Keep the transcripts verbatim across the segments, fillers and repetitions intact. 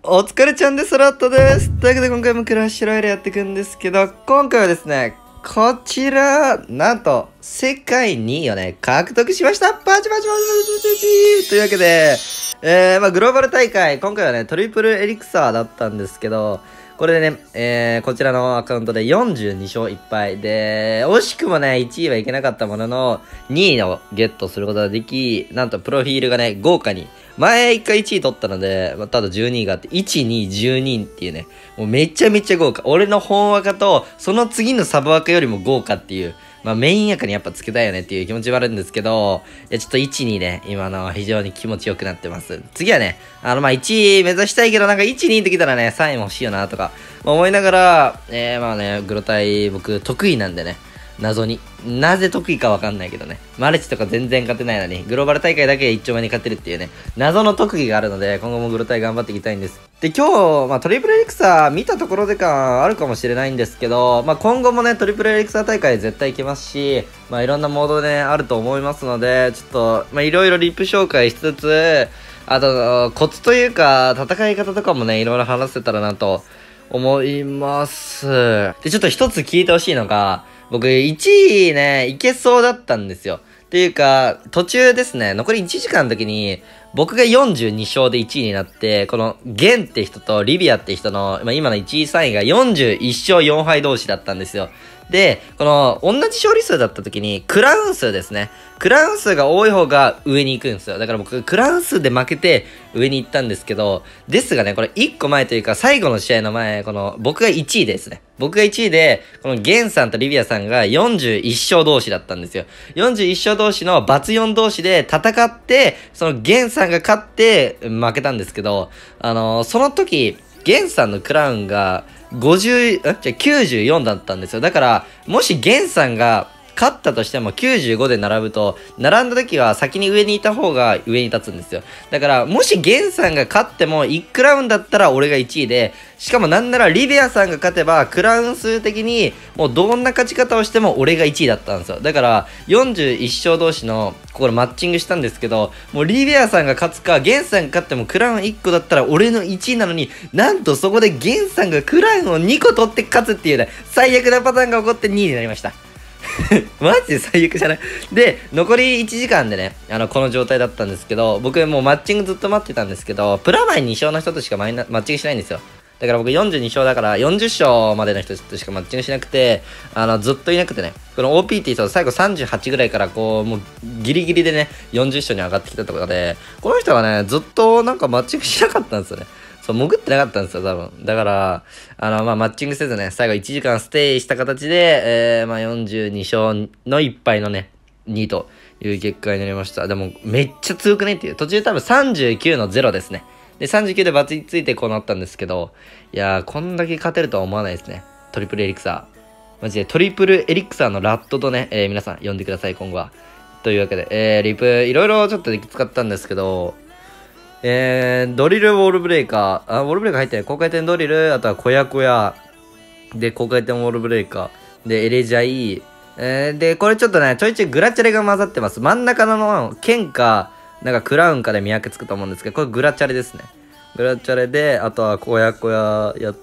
お疲れちゃんです。ラットです。というわけで今回もクラッシュロイヤルやっていくんですけど、今回はですね、こちら、なんと、世界にいをね、獲得しました。パチパチパチパチパチパチというわけで、えー、まあグローバル大会、今回はね、トリプルエリクサーだったんですけど、これでね、えー、こちらのアカウントでよんじゅうに勝いっ敗で、惜しくもね、いちいはいけなかったものの、にいをゲットすることができ、なんとプロフィールがね、豪華に、前一回いちい取ったので、まあ、ただじゅうにいがあって、いち、に、じゅうにっていうね、もうめちゃめちゃ豪華。俺の本赤と、その次のサブ赤よりも豪華っていう、まあメイン赤にやっぱつけたいよねっていう気持ちはあるんですけど、いやちょっといち、にね、今のは非常に気持ちよくなってます。次はね、あのまあいちい目指したいけど、なんかいち、にってきたらね、さんいも欲しいよなとか、まあ、思いながら、えー、まあね、グロタイ僕得意なんでね、謎に。なぜ得意かわかんないけどね。マルチとか全然勝てないのに、グローバル大会だけ一丁前に勝てるっていうね、謎の特技があるので、今後もグロタイ頑張っていきたいんです。で、今日、まあトリプルエリクサー見たところで感あるかもしれないんですけど、まあ今後もね、トリプルエリクサー大会絶対行けますし、まあいろんなモードでね、あると思いますので、ちょっと、まあいろいろリップ紹介しつつ、あと、コツというか、戦い方とかもね、いろいろ話せたらなと思います。で、ちょっと一つ聞いてほしいのが、僕いちいね、いけそうだったんですよ。っていうか、途中ですね、残りいちじかんの時に、僕がよんじゅうに勝でいちいになって、このゲンって人とリビアって人の、まあ、今のいちいさんいがよんじゅういち勝よん敗同士だったんですよ。で、この同じ勝利数だった時に、クラウン数ですね。クラウン数が多い方が上に行くんですよ。だから僕、クラウン数で負けて上に行ったんですけど、ですがね、これいっこまえというか、最後の試合の前、この、僕がいちいですね。僕がいちいで、このゲンさんとリビアさんがよんじゅういち勝同士だったんですよ。よんじゅういち勝同士のバツよん同士で戦って、そのゲンさんが勝って負けたんですけど、あのー、その時、ゲンさんのクラウンがごじゅう、えじゃきゅうじゅうよんだったんですよ。だから、もしゲンさんが勝ったとしてもきゅうじゅうごで並ぶと、並んだ時は先に上にいた方が上に立つんですよ。だから、もしゲンさんが勝ってもいちクラウンだったら俺がいちいで、しかもなんならリベアさんが勝てば、クラウン数的にもうどんな勝ち方をしても俺がいちいだったんですよ。だから、よんじゅういち勝同士の、ここマッチングしたんですけど、もうリベアさんが勝つか、ゲンさんが勝ってもクラウンいっこだったら俺のいちいなのに、なんとそこでゲンさんがクラウンをにこ取って勝つっていうね、最悪なパターンが起こってにいになりました。マジで最悪じゃない？で、残りいちじかんでね、あの、この状態だったんですけど、僕もうマッチングずっと待ってたんですけど、プラマイに勝の人としかマイナマッチングしないんですよ。だから僕よんじゅうに勝だからよんじゅっ勝までの人としかマッチングしなくて、あの、ずっといなくてね、この オーピー って人最後さんじゅうはちぐらいからこう、もうギリギリでね、よんじゅっ勝に上がってきたとかで、この人はね、ずっとなんかマッチングしなかったんですよね。そう、潜ってなかったんですよ、多分。だから、あの、まあ、マッチングせずね、最後いちじかんステイした形で、えー、まあ、よんじゅうに勝のいっ敗のね、にという結果になりました。でも、めっちゃ強くねっていう。途中多分さんじゅうきゅうのゼロですね。で、さんじゅうきゅうでバツついてこうなったんですけど、いやー、こんだけ勝てるとは思わないですね。トリプルエリクサー。マジでトリプルエリクサーのラットとね、えー、皆さん呼んでください、今後は。というわけで、えー、リプ、いろいろちょっと使ったんですけど、えー、ドリルウォールブレーカー。あ、ウォールブレーカー入ってない。高回転ドリル、あとは小屋小屋。で、高回転ウォールブレーカー。で、エレジャイ。えー、で、これちょっとね、ちょいちょいグラチャレが混ざってます。真ん中の剣か、なんかクラウンかで見分けつくと思うんですけど、これグラチャレですね。グラチャレで、あとは小屋小屋やって、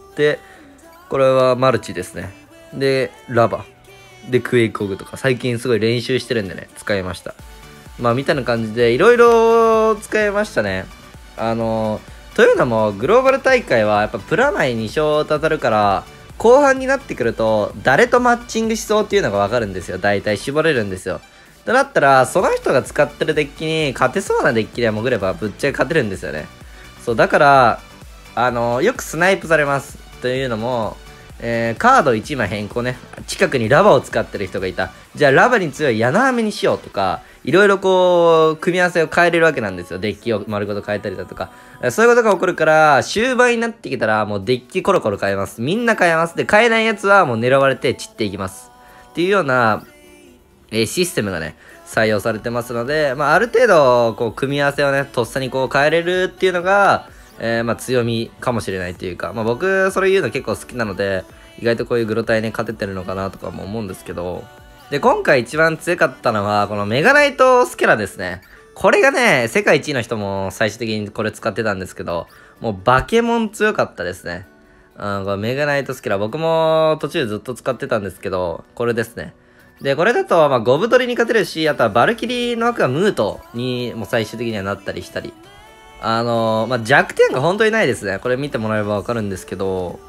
これはマルチですね。で、ラバ。で、クエイコグとか、最近すごい練習してるんでね、使いました。まあ、みたいな感じで、いろいろ使いましたね。あのというのもグローバル大会はやっぱプラマイに勝当たるから後半になってくると誰とマッチングしそうっていうのが分かるんですよ。大体絞れるんですよ。となったらその人が使ってるデッキに勝てそうなデッキで潜ればぶっちゃけ勝てるんですよね。そうだからあのよくスナイプされますというのも、えー、カードいちまい変更ね。近くにラバを使ってる人がいた。じゃあラバに強いヤナアメにしようとか、いろいろこう、組み合わせを変えれるわけなんですよ。デッキを丸ごと変えたりだとか。そういうことが起こるから、終盤になってきたらもうデッキコロコロ変えます。みんな変えます。で、変えないやつはもう狙われて散っていきます。っていうような、えー、システムがね、採用されてますので、まあ、ある程度、こう、組み合わせをね、とっさにこう変えれるっていうのが、えー、まあ強みかもしれないというか、まあ僕、それ言うの結構好きなので、意外とこういうグロタイね、勝ててるのかなとかも思うんですけど、で、今回一番強かったのは、このメガナイトスケラですね。 これがね、世界一位の人も最終的にこれ使ってたんですけど、もうバケモン強かったですね。うん、これメガナイトスキラー、僕も途中ずっと使ってたんですけど、これですね。で、これだと、まあ、ゴブ取りに勝てるし、あとはバルキリーの枠はムートにも最終的にはなったりしたり。あのー、まあ、弱点が本当にないですね。これ見てもらえばわかるんですけど、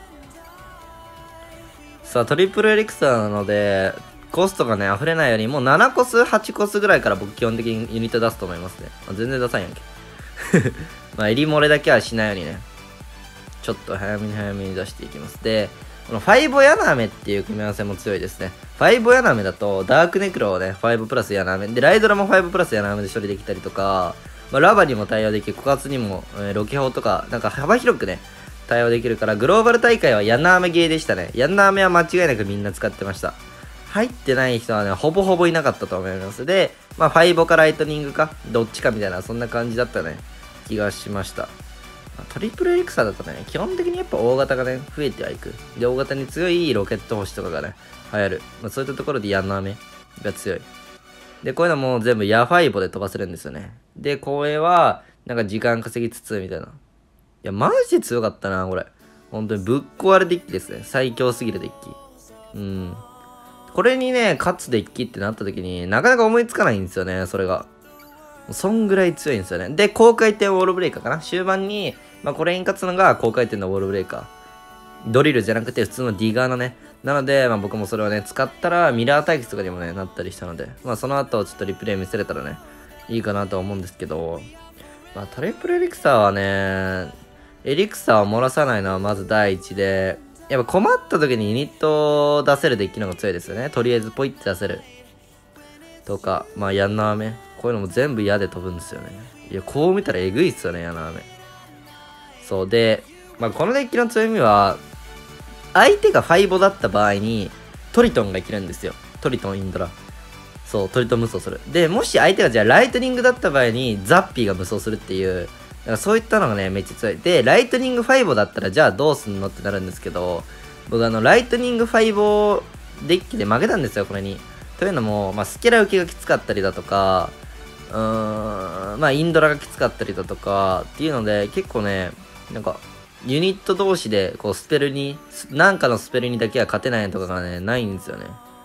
さあ、トリプルエリクサーなので、コストがね、溢れないように、もうななコス、はちコスぐらいから僕基本的にユニット出すと思いますね。あ、全然出さんやんけ。まあ、襟漏れだけはしないようにね。ちょっと早めに早めに出していきます。で、このファイボヤナメっていう組み合わせも強いですね。ファイボヤナメだと、ダークネクロをね、ファイブプラスヤナメ。で、ライドラもファイブプラスヤナメで処理できたりとか、まあ、ラバにも対応できる、枯渇にも、えー、ロケ砲とか、なんか幅広くね、対応できるから、グローバル大会はヤナーメゲーでしたね。ヤナーメは間違いなくみんな使ってました。入ってない人はね、ほぼほぼいなかったと思います。で、まあ、ファイボかライトニングか、どっちかみたいな、そんな感じだったね、気がしました。トリプルエリクサーだとね、基本的にやっぱ大型がね、増えてはいく。で、大型に強いロケット星とかがね、流行る。まあ、そういったところでヤナーメが強い。で、こういうのも全部ヤファイボで飛ばせるんですよね。で、これは、なんか時間稼ぎつつ、みたいな。いや、マジで強かったな、これ。本当にぶっ壊れデッキですね。最強すぎるデッキ。うん。これにね、勝つデッキってなった時になかなか思いつかないんですよね、それが。そんぐらい強いんですよね。で、高回転ウォールブレイカーかな。終盤に、まあ、これに勝つのが高回転のウォールブレイカー。ドリルじゃなくて普通のディガーのね。なので、まあ、僕もそれをね、使ったらミラー対決とかにもね、なったりしたので、まあ、その後ちょっとリプレイ見せれたらね、いいかなとは思うんですけど、まあ、トリプルエリクサーはね、エリクサーを漏らさないのはまず第一で、やっぱ困った時にユニットを出せるデッキの方が強いですよね。とりあえずポイって出せる。とか、まあ、ヤンナーメ。こういうのも全部矢で飛ぶんですよね。いや、こう見たらえぐいっすよね、ヤンナーメ。そうで、まあ、このデッキの強みは、相手がファイボだった場合に、トリトンが生きるんですよ。トリトンインドラ。そう、トリトン無双する。で、もし相手がじゃあライトニングだった場合に、ザッピーが無双するっていう、だからそういったのがね、めっちゃ強い。で、ライトニングファイボだったら、じゃあどうすんのってなるんですけど、僕あの、ライトニングファイボデッキで負けたんですよ、これに。というのも、まあ、スケラ受けがきつかったりだとか、うーん、まあ、インドラがきつかったりだとか、っていうので、結構ね、なんか、ユニット同士で、こう、スペルに、なんかのスペルにだけは勝てないとかがね、ないんですよね。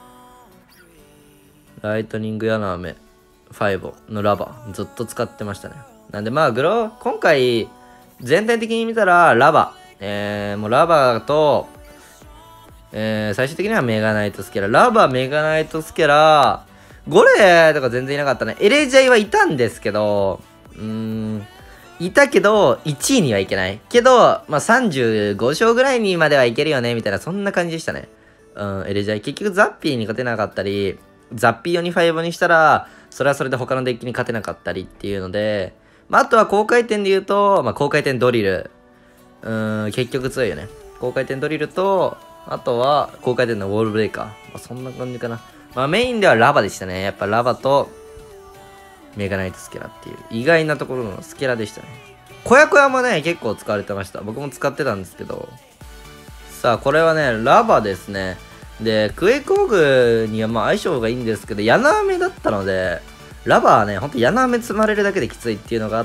ライトニングヤナーメ、ファイボのラバ、ずっと使ってましたね。なんで、まあ、グロ、今回、全体的に見たら、ラバ。えー、もうラバと、えー、最終的にはメガナイトスケラ。ラバ、メガナイトスケラ、ゴレとか全然いなかったね。エレジャイはいたんですけど、うーん、いたけど、いちいにはいけない。けど、まあ、さんじゅうご勝ぐらいにまではいけるよね、みたいな、そんな感じでしたね。うん、エレジャイ。結局、ザッピーに勝てなかったり、ザッピー用にファイブにしたら、それはそれで他のデッキに勝てなかったりっていうので、まあ、あとは高回転で言うと、まあ、高回転ドリル。うーん、結局強いよね。高回転ドリルと、あとは、高回転のウォールブレイカー。まあ、そんな感じかな。まあ、メインではラバでしたね。やっぱラバと、メガナイトスケラっていう、意外なところのスケラでしたね。小屋小屋もね、結構使われてました。僕も使ってたんですけど。さあ、これはね、ラバですね。で、クエイクオグにはまあ相性がいいんですけど、ヤナーメだったので、ラバはね、ほんとヤナーメ積まれるだけできついっていうのがあって、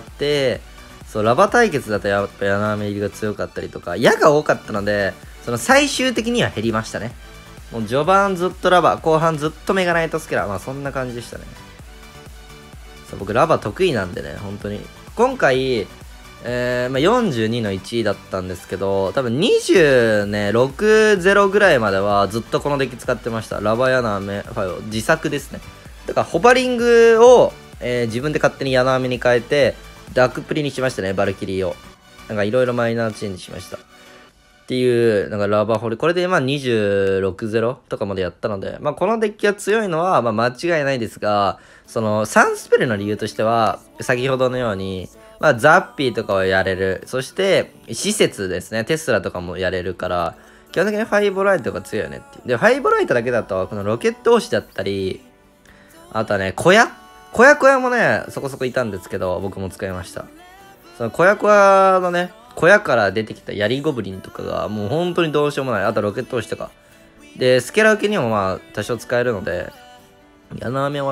そう、ラバ対決だとやっぱヤナーメ入りが強かったりとか、矢が多かったので、その最終的には減りましたね。もう序盤ずっとラバ、後半ずっとメガナイトスケラ。まあそんな感じでしたね。そう、僕ラバ得意なんでね、本当に。今回、えー、まあ、よんじゅうにのいちいだったんですけど、多分にじゅうろくゼロぐらいまではずっとこのデッキ使ってました。ラバヤナーメファイブ、自作ですね。だからホバリングを、えー、自分で勝手にヤナーメに変えて、ダークプリにしましたね、バルキリーを。なんかいろいろマイナーチェンジしました。っていう、なんかラバーホリ、これでまあにじゅうろくゼロとかまでやったので、まあこのデッキが強いのはまあ間違いないですが、そのさんスペルの理由としては、先ほどのように、まあザッピーとかをやれる。そして、施設ですね、テスラとかもやれるから、基本的にファイボライトが強いよねっていう。で、ファイボライトだけだと、このロケット押しだったり、あとはね、小屋小屋小屋もね、そこそこいたんですけど、僕も使いました。その小屋小屋のね、小屋から出てきたヤリゴブリンとかがもう本当にどうしようもない。あとロケット押しとか。で、スケラ受けにもまあ多少使えるので、ヤナーメはね、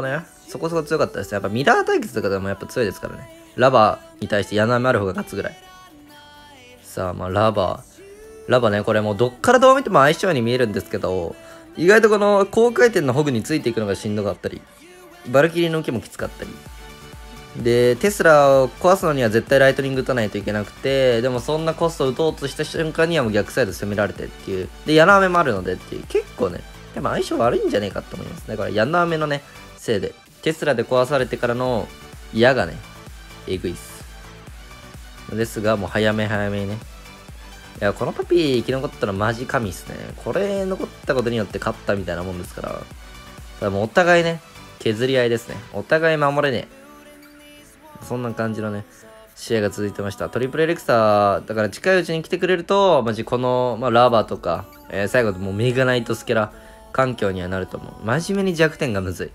そこそこ強かったです。やっぱミラー対決とかでもやっぱ強いですからね。ラバーに対して柳雨ある方が勝つぐらい。さあ、まあラバー。ラバーね、これもうどっからどう見ても相性に見えるんですけど、意外とこの高回転のホグについていくのがしんどかったり、バルキリーの受けもきつかったり。で、テスラを壊すのには絶対ライトニング打たないといけなくて、でもそんなコストを打とうとした瞬間にはもう逆サイド攻められてっていう。で、柳雨もあるのでっていう。結構ね、でも相性悪いんじゃねえかと思います。だから柳雨のね、せいで、テスラで壊されてからの矢がね、えぐいっす。ですが、もう早め早めにね。いや、このパピー生き残ったらマジ神っすね。これ残ったことによって勝ったみたいなもんですから。ただもうお互いね、削り合いですね。お互い守れねえ。そんな感じのね、試合が続いてました。トリプルエレクサー、だから近いうちに来てくれると、マジこの、まあ、ラバーとか、えー、最後もうメガナイトスケラ環境にはなると思う。真面目に弱点がむずい。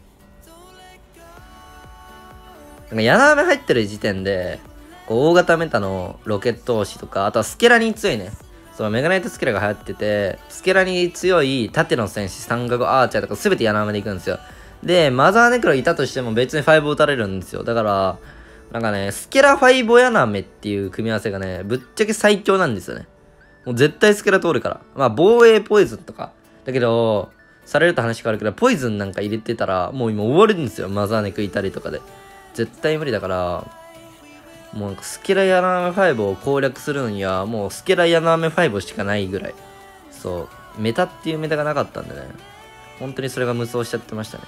なんか柳雨入ってる時点で、こう大型メタのロケット押しとか、あとはスケラに強いね。そのメガナイトスケラが流行ってて、スケラに強い縦の戦士、三角アーチャーとか全て柳雨で行くんですよ。で、マザーネクロいたとしても別にファイブ打たれるんですよ。だから、なんかね、スケラファイブ柳雨っていう組み合わせがね、ぶっちゃけ最強なんですよね。もう絶対スケラ通るから。まあ、防衛ポイズンとか。だけど、されると話変わるけど、ポイズンなんか入れてたら、もう今終わるんですよ。マザーネクいたりとかで。絶対無理だから、もうなんかスケラヤナアメファイブを攻略するのには、もうスケラヤナアメファイブしかないぐらい。そう。メタっていうメタがなかったんでね。本当にそれが無双しちゃってましたね。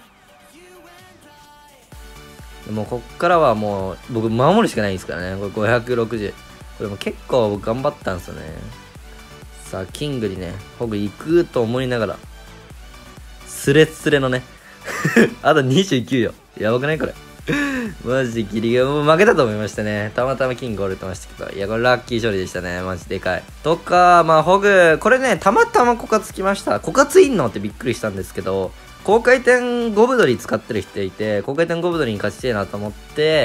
でもこっからはもう、僕守るしかないんですからね。これごひゃくろくじゅう。これも結構僕頑張ったんですよね。さあ、キングにね、ホグ行くと思いながら、スレッスレのね、あとにじゅうきゅうよ。やばくないこれ。マジでギリギリ、もう負けたと思いましたね。たまたまキング折れてましたけど。いや、これラッキー勝利でしたね。マジでかい。とか、まあ、ホグ、これね、たまたま枯渇きました。枯渇いんのってびっくりしたんですけど、高回転ゴブドリ使ってる人いて、高回転ゴブドリに勝ちてえなと思って、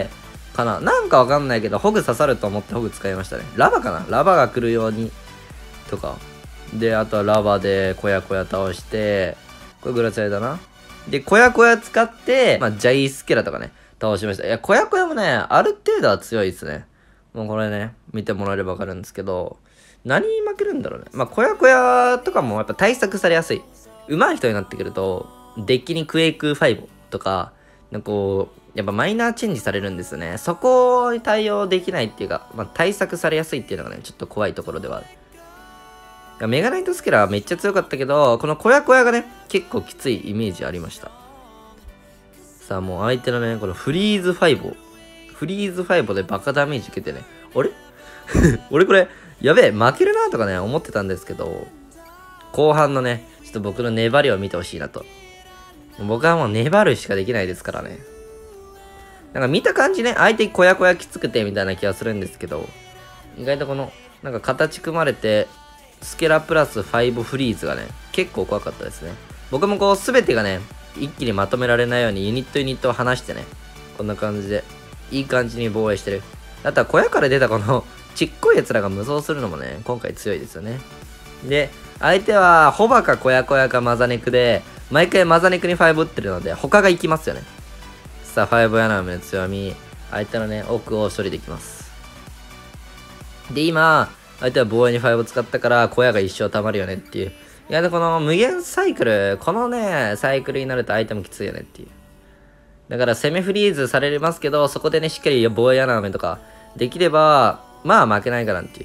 かな。なんかわかんないけど、ホグ刺さると思ってホグ使いましたね。ラバかなラバが来るように。とか。で、あとはラバで小屋小屋倒して、これグラチャイだな。で、小屋小屋使って、まあ、ジャイスケラとかね、倒しました。いや、小屋小屋もね、ある程度は強いですね。もうこれね、見てもらえればわかるんですけど、何に負けるんだろうね。まあ、小屋小屋とかもやっぱ対策されやすい。上手い人になってくると、デッキにクエイクファイブとか、なんかこう、やっぱマイナーチェンジされるんですよね。そこに対応できないっていうか、まあ、対策されやすいっていうのがね、ちょっと怖いところではある。メガナイトスケラーはめっちゃ強かったけど、この小屋小屋がね、結構きついイメージありました。さあもう相手のね、このフリーズファイブを、フリーズファイブでバカダメージ受けてね、あれ俺これ、やべえ、負けるなとかね、思ってたんですけど、後半のね、ちょっと僕の粘りを見てほしいなと。僕はもう粘るしかできないですからね。なんか見た感じね、相手小屋小屋きつくてみたいな気がするんですけど、意外とこの、なんか形組まれて、スケラプラスファイブフリーズがね、結構怖かったですね。僕もこう、すべてがね、一気にまとめられないようにユニットユニットを離してね、こんな感じで、いい感じに防衛してる。あとは小屋から出たこの、ちっこい奴らが無双するのもね、今回強いですよね。で、相手は、ホバか小屋小屋かマザネクで、毎回マザネクにファイブ打ってるので、他が行きますよね。さあ、ファイブヤナメの強み、相手のね、奥を処理できます。で、今、相手は防衛にファイブ使ったから、小屋が一生溜まるよねっていう。いや、で、この無限サイクル、このね、サイクルになると相手もきついよねっていう。だから攻めフリーズされますけど、そこでね、しっかり防衛穴埋めとか、できれば、まあ負けないかなっていう。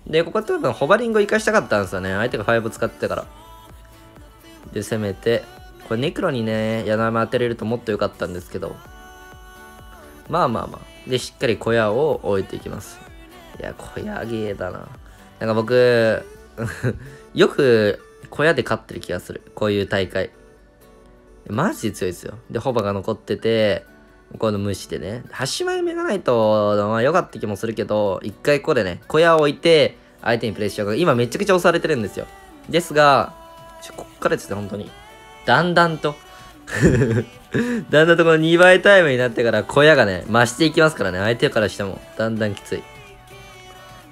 で、ここ多分ホバリングを生かしたかったんですよね。相手がファイブ使ってたから。で、攻めて、これネクロにね、穴埋め当てれるともっと良かったんですけど。まあまあまあ。で、しっかり小屋を置いていきます。いや、小屋ゲーだな。なんか僕、よく小屋で勝ってる気がする。こういう大会。マジで強いですよ。で、ホバが残ってて、この無視でね。はち枚目がないと、まあ良かった気もするけど、一回ここでね、小屋を置いて、相手にプレッシャーが、今めちゃくちゃ押されてるんですよ。ですが、ちょこっからですね、本当に。だんだんと、だんだんとこのにばいタイムになってから小屋がね、増していきますからね、相手からしても、だんだんきつい。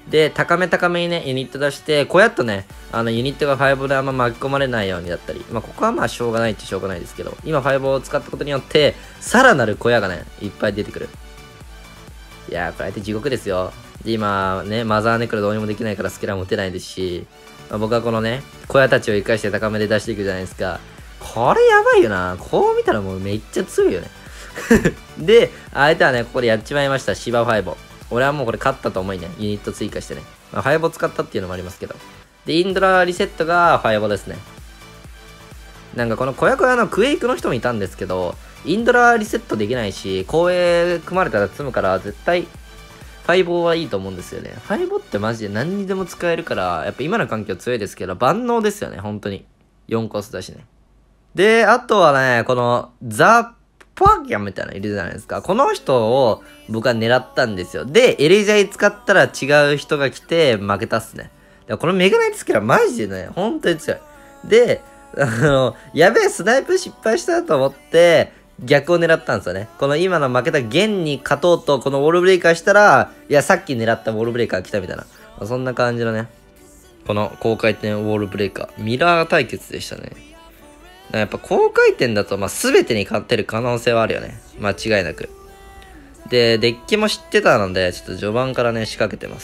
で、高め高めにね、ユニット出して、こうやっとね、あの、ユニットがファイブであんま巻き込まれないようにだったり、まあ、ここはまあ、しょうがないっちゃしょうがないですけど、今ファイブを使ったことによって、さらなる小屋がね、いっぱい出てくる。いやー、これ相手地獄ですよ。で、今、ね、マザーネクロどうにもできないからスキラも打てないですし、まあ、僕はこのね、小屋たちを生かして高めで出していくじゃないですか。これやばいよな。こう見たらもうめっちゃ強いよね。で、相手はね、ここでやっちまいました。芝ファイボ。俺はもうこれ勝ったと思いね、ユニット追加してね。まあ、ファイボ使ったっていうのもありますけど。で、インドラリセットがファイボですね。なんかこの小屋小屋のクエイクの人もいたんですけど、インドラリセットできないし、公営組まれたら積むから絶対、ファイボはいいと思うんですよね。ファイボってマジで何にでも使えるから、やっぱ今の環境強いですけど、万能ですよね、本当に。よんコースだしね。で、あとはね、この、ザ・ポアキャンみたいなのいるじゃないですか。この人を僕は狙ったんですよ。で、エレジャイ使ったら違う人が来て負けたっすね。でこのメガナイトスキルはマジでね、本当に強い。で、あの、やべえ、スナイプ失敗したと思って、逆を狙ったんですよね。この今の負けたゲンに勝とうと、このウォールブレイカーしたら、いや、さっき狙ったウォールブレイカー来たみたいな。まあ、そんな感じのね、この高回転ウォールブレイカー。ミラー対決でしたね。やっぱ高回転だと、まあ、全てに勝ってる可能性はあるよね。間違いなく。で、デッキも知ってたので、ちょっと序盤からね、仕掛けてます。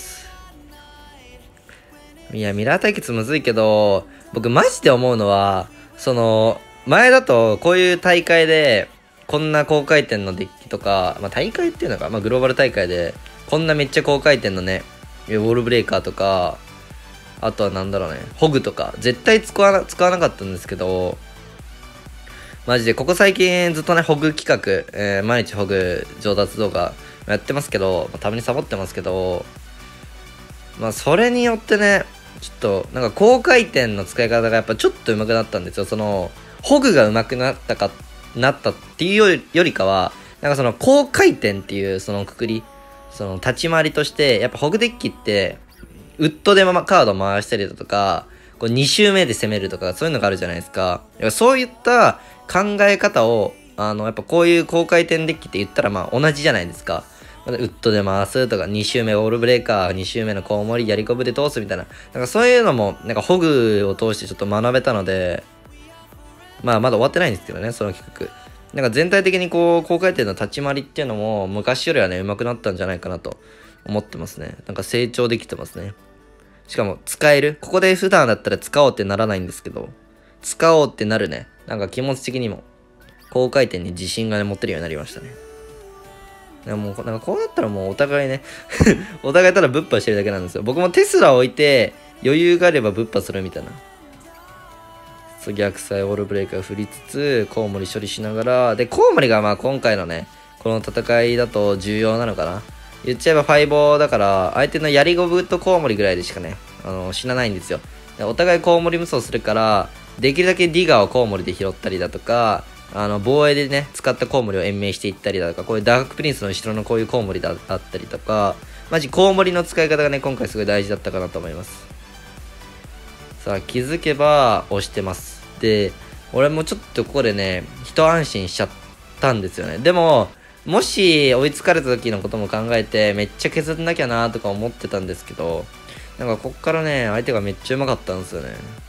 いや、ミラー対決むずいけど、僕マジで思うのは、その、前だとこういう大会で、こんな高回転のデッキとか、まあ大会っていうのか、まあグローバル大会で、こんなめっちゃ高回転のね、ウォールブレイカーとか、あとはなんだろうね、ホグとか、絶対使わな、使わなかったんですけど、マジでここ最近ずっとね、ホグ企画、えー、毎日ホグ上達動画やってますけど、まあ、たまにサボってますけど、まあそれによってね、ちょっとなんか高回転の使い方がやっぱちょっと上手くなったんですよ。その、ホグが上手くなったか、なったっていうよりかは、なんかその高回転っていうそのくくり、その立ち回りとして、やっぱホグデッキって、ウッドでカード回したりだとか、こうに周目で攻めるとか、そういうのがあるじゃないですか。そういった考え方を、あの、やっぱこういう高回転デッキって言ったらまあ同じじゃないですか。ウッドで回すとか、に周目オールブレーカー、に周目のコウモリ、やりこぶで通すみたいな。なんかそういうのも、なんかホグを通してちょっと学べたので、まあまだ終わってないんですけどね、その企画。なんか全体的にこう、高回転の立ち回りっていうのも、昔よりはね、上手くなったんじゃないかなと思ってますね。なんか成長できてますね。しかも、使える。ここで普段だったら使おうってならないんですけど、使おうってなるね。なんか気持ち的にも、高回転に自信がね、持てるようになりましたね。でもうなんかこうなったらもうお互いねお互いただぶっ破してるだけなんですよ。僕もテスラを置いて余裕があればぶっ破するみたいな。そう逆サイオールブレイカー振りつつコウモリ処理しながら、でコウモリがまあ今回のねこの戦いだと重要なのかな。言っちゃえばファイボーだから相手のやりゴブとコウモリぐらいでしかねあの死なないんですよ。でお互いコウモリ無双するからできるだけディガーをコウモリで拾ったりだとか、あの防衛でね使ったコウモリを延命していったりだとか、こういうダークプリンスの後ろのこういうコウモリだったりとか、マジコウモリの使い方がね今回すごい大事だったかなと思います。さあ気づけば押してます。で俺もちょっとここでね一安心しちゃったんですよね。でももし追いつかれた時のことも考えてめっちゃ削んなきゃなとか思ってたんですけど、なんかこっからね相手がめっちゃうまかったんですよね。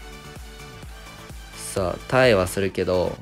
さあ耐えはするけど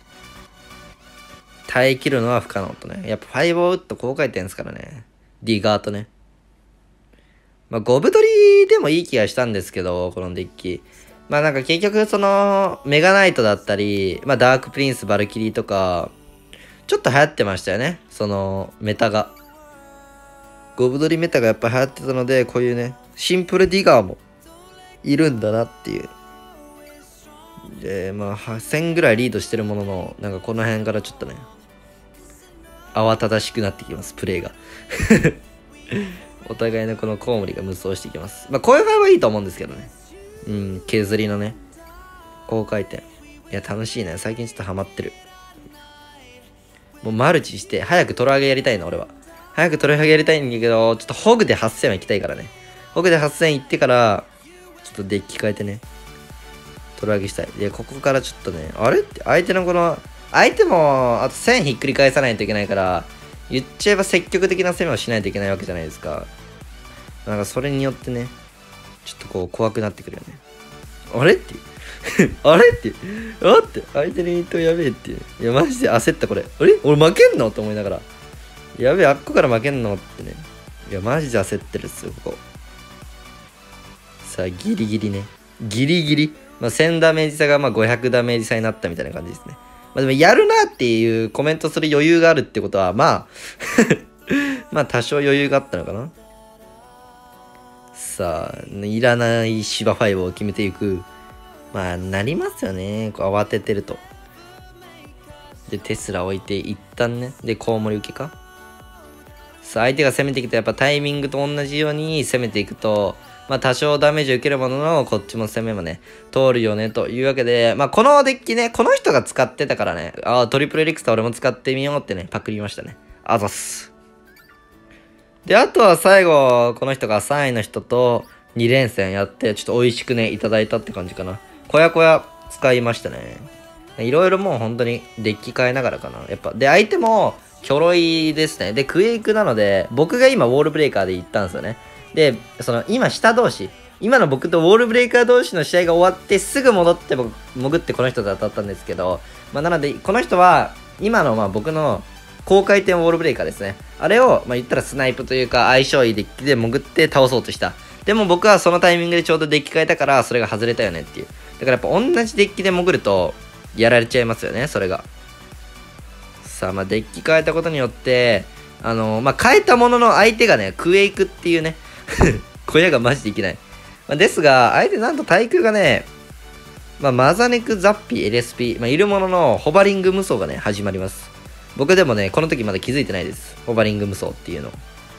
耐え切るのは不可能とね。やっぱファイブを打っと高回転ですからね。ディガーとね。まあ、ゴブ取りでもいい気がしたんですけど、このデッキ。まあなんか結局その、メガナイトだったり、まあダークプリンス、バルキリーとか、ちょっと流行ってましたよね。その、メタが。ゴブ取りメタがやっぱ流行ってたので、こういうね、シンプルディガーもいるんだなっていう。で、まあ、せんぐらいリードしてるものの、なんかこの辺からちょっとね、慌ただしくなってきます、プレイが。お互いのこのコウモリが無双していきます。まあ、こういう場合はいいと思うんですけどね。うん、削りのね、高回転。いや、楽しいね。最近ちょっとハマってる。もうマルチして、早くトラ上げやりたいの、俺は。早くトラ上げやりたいんだけど、ちょっとホグではっせんは行きたいからね。ホグではっせん行ってから、ちょっとデッキ変えてね、トラ上げしたい。で、ここからちょっとね、あれって相手のこの、相手もあとせんひっくり返さないといけないから、言っちゃえば積極的な攻めをしないといけないわけじゃないですか。 なんかそれによってね、ちょっとこう怖くなってくるよね。あれっていうあれっていうあって相手のユニットやべえっていう。いやマジで焦ったこれ。あれ俺負けんのと思いながら。やべえあっこから負けんのってね。いやマジで焦ってるっすよここ。さあギリギリね。ギリギリ。まあせんダメージ差がまあごひゃくダメージ差になったみたいな感じですね。まあでもやるなっていうコメントする余裕があるってことはまあまあ多少余裕があったのかな。さあいらない芝ファイブを決めていく。まあなりますよねこう慌ててると。でテスラ置いて一旦ねでコウモリ受けか。さあ相手が攻めてきたやっぱタイミングと同じように攻めていくとまあ多少ダメージを受けるもののこっちも攻めもね通るよねというわけで、まあこのデッキねこの人が使ってたからね、ああトリプルエリクサ俺も使ってみようってねパクりましたね。あざっす。であとは最後この人がさんいの人とに連戦やってちょっと美味しくねいただいたって感じかな。こやこや使いましたね。いろいろもう本当にデッキ変えながらかなやっぱ。で相手もキョロイですね。でクエイクなので僕が今ウォールブレイカーで行ったんですよね。でその今下同士今の僕とウォールブレイカー同士の試合が終わってすぐ戻って僕潜ってこの人と当たったんですけど、まあなのでこの人は今のまあ僕の高回転ウォールブレイカーですね。あれをまあ言ったらスナイプというか相性いいデッキで潜って倒そうとした。でも僕はそのタイミングでちょうどデッキ変えたからそれが外れたよねっていう。だからやっぱ同じデッキで潜るとやられちゃいますよねそれが。さあまあデッキ変えたことによってあのー、まあ変えたものの相手がねクエイクっていうね小屋がマジでいけない、まあ、ですが相手なんと対空がねまあマザネクザッピー エルエスピー、まあ、いるもののホバリング無双がね始まります。僕でもねこの時まだ気づいてないです、ホバリング無双っていうの。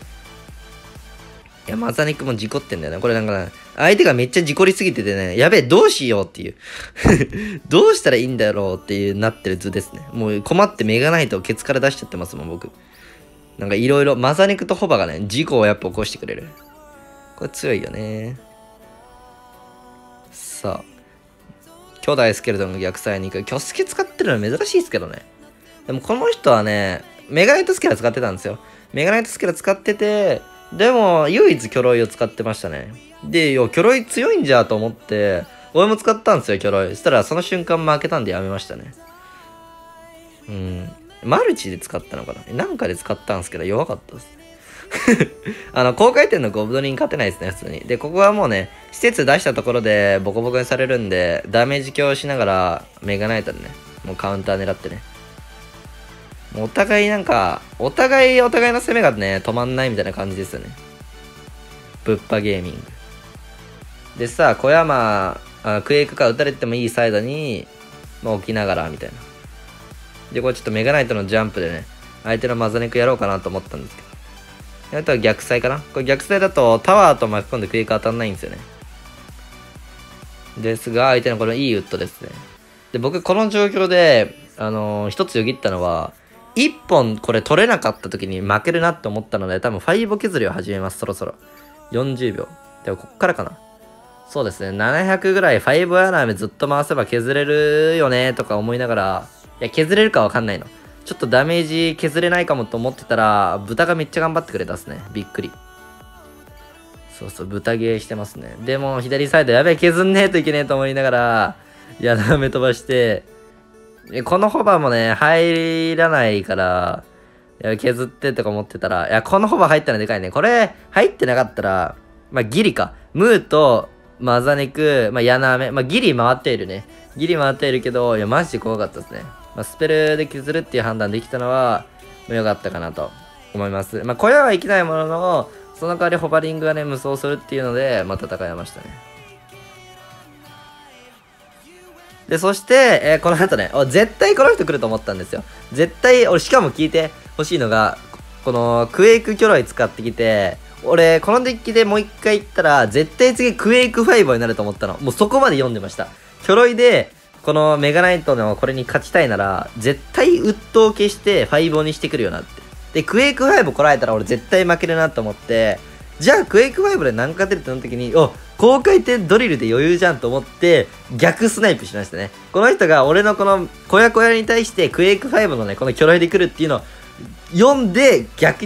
いやマザネクも事故ってんだよねこれ。なんか、ね、相手がめっちゃ事故りすぎててねやべえどうしようっていうどうしたらいいんだろうっていうなってる図ですね。もう困ってメガナイトをケツから出しちゃってますもん僕。なんかいろいろマザネクとホバがね事故をやっぱ起こしてくれる。これ強いよね。さあ兄弟スケルトンの逆サイに行く。巨スケ使ってるの珍しいですけどね。でもこの人はねメガナイトスケラ使ってたんですよ。メガナイトスケラ使っててでも唯一キョロイを使ってましたね。でよキョロイ強いんじゃと思って俺も使ったんですよキョロイ。そしたらその瞬間負けたんでやめましたね。うんマルチで使ったのかななんかで使ったんですけど弱かったですねあの高回転のゴブドリン勝てないですね普通に。でここはもうね施設出したところでボコボコにされるんでダメージ強しながらメガナイトでねもうカウンター狙ってねお互いなんかお互いお互いの攻めがね止まんないみたいな感じですよね。ぶっぱゲーミングでさ小山あクエイクか打たれてもいいサイドに、まあ、置きながらみたいな。でこれちょっとメガナイトのジャンプでね相手のマザネクやろうかなと思ったんですけど、あとは逆サイかな。これ逆サイだとタワーと巻き込んでクエイク当たんないんですよね。ですが相手のこのいいウッドですね。で僕この状況であのー、一つよぎったのは一本これ取れなかった時に負けるなって思ったので多分ファイブ削りを始めます。そろそろよんじゅうびょうでもこっからかな。そうですねななひゃくぐらいファイブアラームずっと回せば削れるよねとか思いながら、いや削れるかわかんないのちょっとダメージ削れないかもと思ってたら豚がめっちゃ頑張ってくれたっすね。びっくり。そうそう豚ゲーしてますね。でも左サイドやべえ削んねえといけねえと思いながらやなめ飛ばしてこのホバーもね入らないからいや削ってとか思ってたらいやこのホバー入ったらでかいね。これ入ってなかったらまあギリかムーとマザネクまあヤナメまあギリ回っているねギリ回っているけどいやマジで怖かったですね。まあ、スペルで削るっていう判断できたのは良かったかなと思います。まあ小屋は生きないもののその代わりホバリングがね無双するっていうのでまあ戦いましたね。でそして、えー、この後ね絶対この人来ると思ったんですよ。絶対俺しかも聞いてほしいのがこのクエイクキョロイ使ってきて俺このデッキでもう一回行ったら絶対次クエイクファイブになると思ったの。もうそこまで読んでました。キョロイでこのメガナイトのこれに勝ちたいなら絶対ウッドを消してファイブにしてくるよなって。でクエイクファイブこらえたら俺絶対負けるなと思ってじゃあクエイクファイブで何勝てるってなった時にお高回転ドリルで余裕じゃんと思って逆スナイプしましたね。この人が俺のこの小屋小屋に対してクエイクファイブのねこのキョロイで来るっていうのを読んで逆にね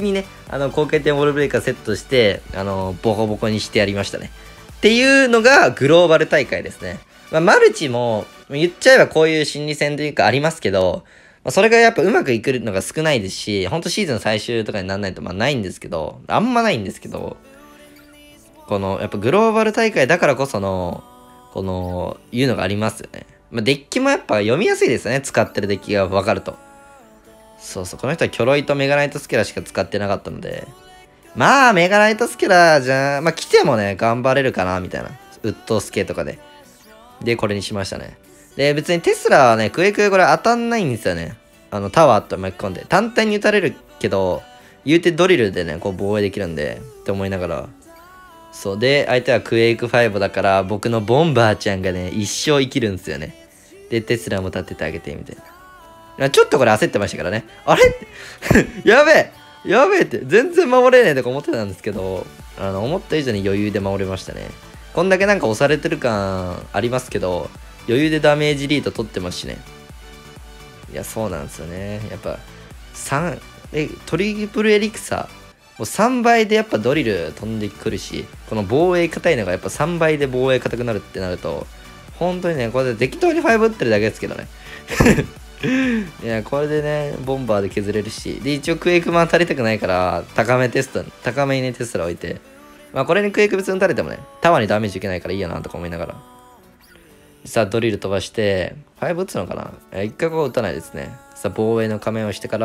あの、高回転ウォールブレイカーセットして、あの、ボコボコにしてやりましたね。っていうのがグローバル大会ですね。まあ、マルチも、言っちゃえばこういう心理戦というかありますけど、まあ、それがやっぱうまくいくのが少ないですし、ほんとシーズン最終とかにならないとまあないんですけど、あんまないんですけど、この、やっぱグローバル大会だからこその、この、いうのがありますよね。まあ、デッキもやっぱ読みやすいですよね。使ってるデッキがわかると。そうそう、この人はキョロイとメガナイトスケラしか使ってなかったので、まあ、メガナイトスケラじゃ、まあ来てもね、頑張れるかな、みたいな。ウッドスケとかで。で、これにしましたね。で、別にテスラはね、クエクエこれ当たんないんですよね。あの、タワーと巻き込んで。単体に撃たれるけど、言うてドリルでね、こう防衛できるんで、って思いながら。そうで、相手はクエイクファイブだから、僕のボンバーちゃんがね、一生生きるんですよね。で、テスラも立ててあげて、みたいな。ちょっとこれ焦ってましたからね。あれやべえやべえって、全然守れねえとか思ってたんですけど、あの、思った以上に余裕で守れましたね。こんだけなんか押されてる感ありますけど、余裕でダメージリード取ってますしね。いや、そうなんですよね。やっぱ、さん、え、トリプルエリクサー。もうさんばいでやっぱドリル飛んでくるし、この防衛硬いのがやっぱさんばいで防衛硬くなるってなると、本当にね、これで適当にファイブ打ってるだけですけどね。いや、これでね、ボンバーで削れるし。で、一応クエイクマン足りたくないから、高めテスト、高めにね、テスラ置いて。まあ、これにクエイク別に打たれてもね、タワーにダメージ受けないからいいやなとか思いながら。さあ、ドリル飛ばして、ファイブ打つのかな？一回ここ打たないですね。さあ、防衛の仮面をしてから、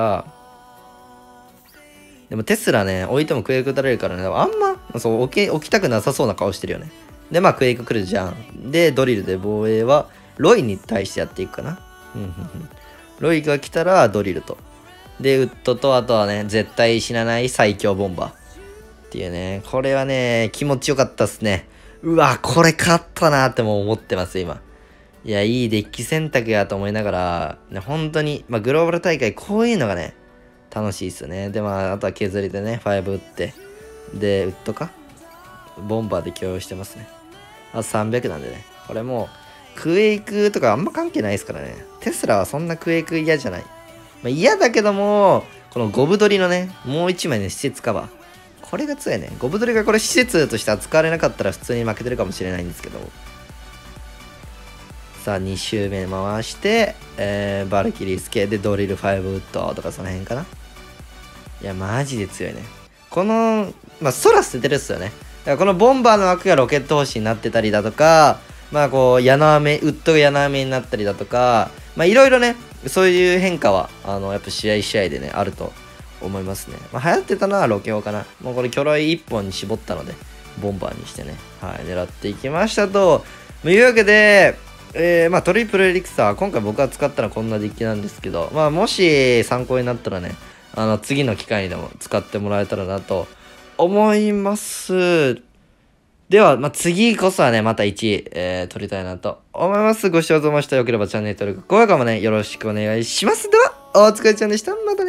でもテスラね、置いてもクエイク打たれるからね、あんま、そう、置き、置きたくなさそうな顔してるよね。で、まあ、クエイク来るじゃん。で、ドリルで防衛は、ロイに対してやっていくかな。うん、うん、うん。ロイが来たらドリルと。で、ウッドと、あとはね、絶対死なない最強ボンバー。っていうね、これはね、気持ちよかったっすね。うわ、これ勝ったなってもう思ってます、今。いや、いいデッキ選択やと思いながら、ね、本当に、まあ、グローバル大会、こういうのがね、楽しいっすよね。で、まあ、あとは削りでね、ファイブ打って、で、ウッドかボンバーで共有してますね。あとさんびゃくなんでね、これもう、クエイクとかあんま関係ないですからね。テスラはそんなクエイク嫌じゃない。まあ、嫌だけども、このゴブ取りのね、もう一枚の施設カバー。これが強いね。ゴブ取りがこれ施設として扱われなかったら普通に負けてるかもしれないんですけど。さあ、に周目回して、えー、バルキリース系でドリルファイブウッドとかその辺かな。いや、マジで強いね。この、まあ、空捨ててるっすよね。だからこのボンバーの枠がロケット星になってたりだとか、まあこう、矢の雨、ウッドが矢の雨になったりだとか、まあいろいろね、そういう変化は、あの、やっぱ試合試合でね、あると思いますね。まあ流行ってたのはロケオかな。もうこれ、キョロイいっぽんに絞ったので、ボンバーにしてね、はい、狙っていきましたと。というわけで、えー、まあトリプルエリクサー、今回僕が使ったのはこんなデッキなんですけど、まあもし参考になったらね、あの、次の機会にでも使ってもらえたらなと思います。では、まあ、次こそはね、またいちい、えー、取りたいなと思います。ご視聴どうもした。よければチャンネル登録、高評価もね、よろしくお願いします。では、お疲れちゃんでした。またね。